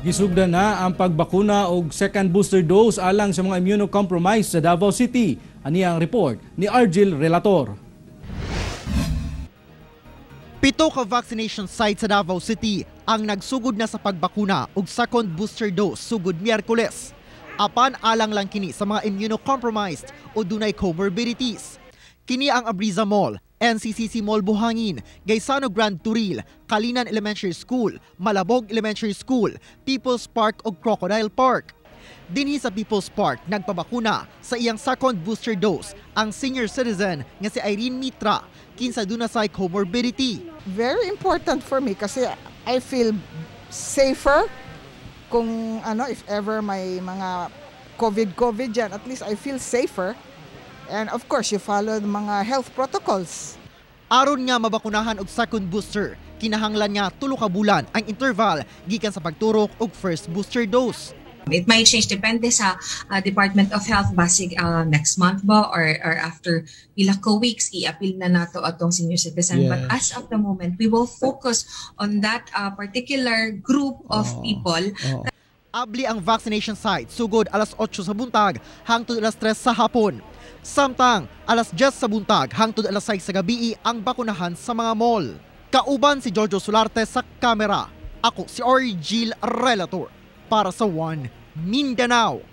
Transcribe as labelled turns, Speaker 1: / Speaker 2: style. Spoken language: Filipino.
Speaker 1: Gisugdan na ang pagbakuna og second booster dose alang sa mga immunocompromised sa Davao City. Ani ang report ni Argil Relator.
Speaker 2: 7 ka vaccination sites sa Davao City ang nagsugod na sa pagbakuna og second booster dose sugod Miyerkules. Apan alang lang kini sa mga immunocompromised o dunay comorbidities. Kini ang Abriza Mall, NCCC Mall Buhangin, Gaisano Grand Turil, Kalinan Elementary School, Malabog Elementary School, People's Park ug Crocodile Park. Dinhi sa People's Park nagpabakuna sa iyang second booster dose ang senior citizen nga si Irene Mitra kinsa duna sa comorbidity.
Speaker 3: Very important for me kasi I feel safer kung if ever may mga COVID dyan, at least I feel safer. And of course, you follow the mga health protocols.
Speaker 2: Aron nga mabakunahan og second booster, kinahanglan nga 3 ka bulan ang interval gikan sa pagturok og first booster dose.
Speaker 4: It might change depende sa Department of Health basig next month ba or after pila ka weeks i-appeal na nato atong senior citizen. But as of the moment, we will focus on that particular group of people.
Speaker 2: Abli ang vaccination site sugod alas 8 sa buntag hangtod alas 3 sa hapon. Samtang alas 10 sa buntag hangtod alas 6 sa gabi ang bakunahan sa mga mall. Kauban si Jojo Solarte sa kamera. Ako si Argil Relator para sa One Mindanao.